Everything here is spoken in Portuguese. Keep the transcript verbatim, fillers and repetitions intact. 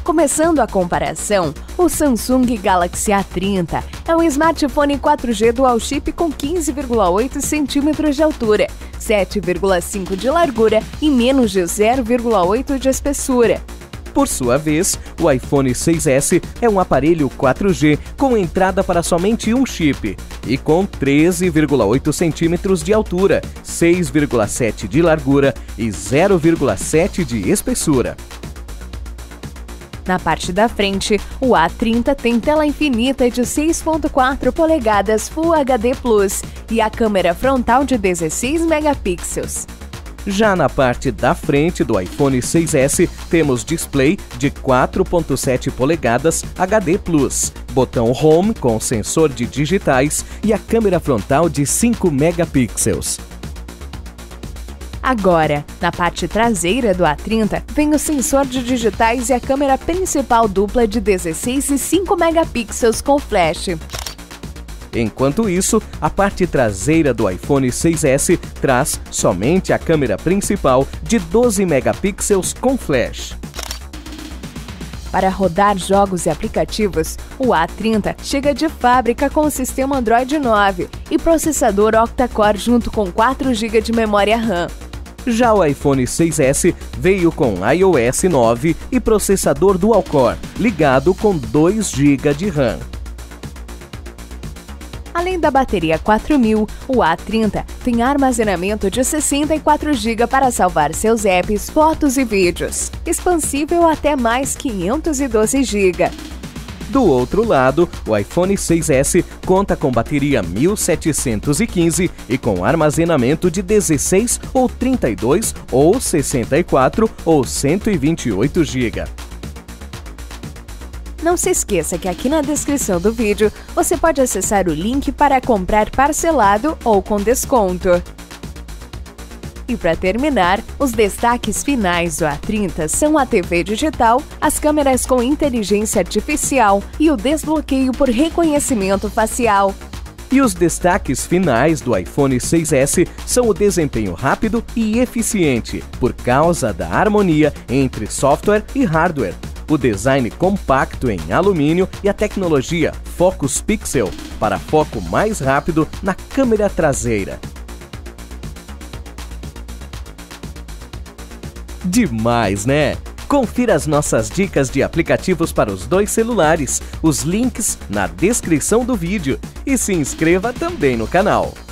Começando a comparação, o Samsung Galaxy A trinta é um smartphone quatro G dual chip com quinze vírgula oito centímetros de altura, sete vírgula cinco de largura e menos de zero vírgula oito de espessura. Por sua vez, o iPhone seis S é um aparelho quatro G com entrada para somente um chip e com treze vírgula oito centímetros de altura, seis vírgula sete de largura e zero vírgula sete de espessura. Na parte da frente, o A trinta tem tela infinita de seis vírgula quatro polegadas Full H D plus e a câmera frontal de dezesseis megapixels. Já na parte da frente do iPhone seis S, temos display de quatro vírgula sete polegadas H D plus, botão Home com sensor de digitais e a câmera frontal de cinco megapixels. Agora, na parte traseira do A trinta, vem o sensor de digitais e a câmera principal dupla de dezesseis e cinco megapixels com flash. Enquanto isso, a parte traseira do iPhone seis S traz somente a câmera principal de doze megapixels com flash. Para rodar jogos e aplicativos, o A trinta chega de fábrica com o sistema Android nove e processador octa-core junto com quatro gigas de memória RAM. Já o iPhone seis S veio com iOS nove e processador dual-core, ligado com dois gigas de RAM. Além da bateria quatro mil, o A trinta tem armazenamento de sessenta e quatro gigas para salvar seus apps, fotos e vídeos, expansível até mais quinhentos e doze gigas. Do outro lado, o iPhone seis S conta com bateria mil setecentos e quinze e com armazenamento de dezesseis ou trinta e dois ou sessenta e quatro ou cento e vinte e oito gigas. Não se esqueça que aqui na descrição do vídeo você pode acessar o link para comprar parcelado ou com desconto. E para terminar, os destaques finais do A trinta são a T V digital, as câmeras com inteligência artificial e o desbloqueio por reconhecimento facial. E os destaques finais do iPhone seis S são o desempenho rápido e eficiente, por causa da harmonia entre software e hardware, o design compacto em alumínio e a tecnologia Focus Pixel para foco mais rápido na câmera traseira. Demais, né? Confira as nossas dicas de aplicativos para os dois celulares, os links na descrição do vídeo e se inscreva também no canal.